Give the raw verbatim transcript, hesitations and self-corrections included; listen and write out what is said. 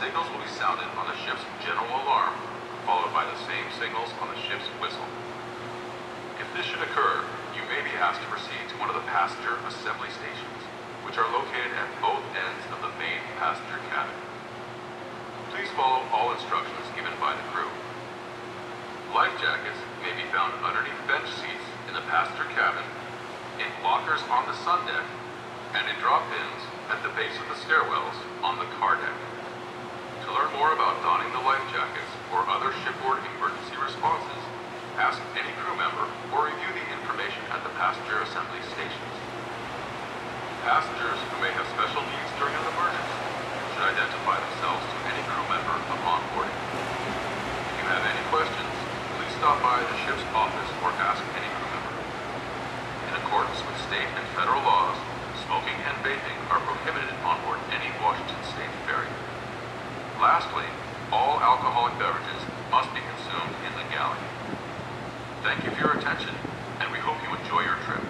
signals will be sounded on the ship's general alarm, followed by the same signals on the ship's whistle. If this should occur, you may be asked to proceed to one of the passenger assembly stations, which are located at both ends of the main passenger cabin. Please follow all instructions given by the crew. Life jackets may be found underneath bench seats in the passenger cabin, in lockers on the sun deck, and in drop-ins at the base of the stairwells on the car deck. To learn more about donning the life jackets or other shipboard emergency responses, ask any crew member or review the information at the passenger assembly stations. Passengers who may have special needs during an emergency should identify themselves to any crew member upon boarding. If you have any questions, please stop by the ship's office or ask any crew member. In accordance with state and federal laws, smoking and vaping are prohibited on board any Washington State ferry. Lastly, all alcoholic beverages must be consumed in the galley. Thank you for your attention, and we hope you enjoy your trip.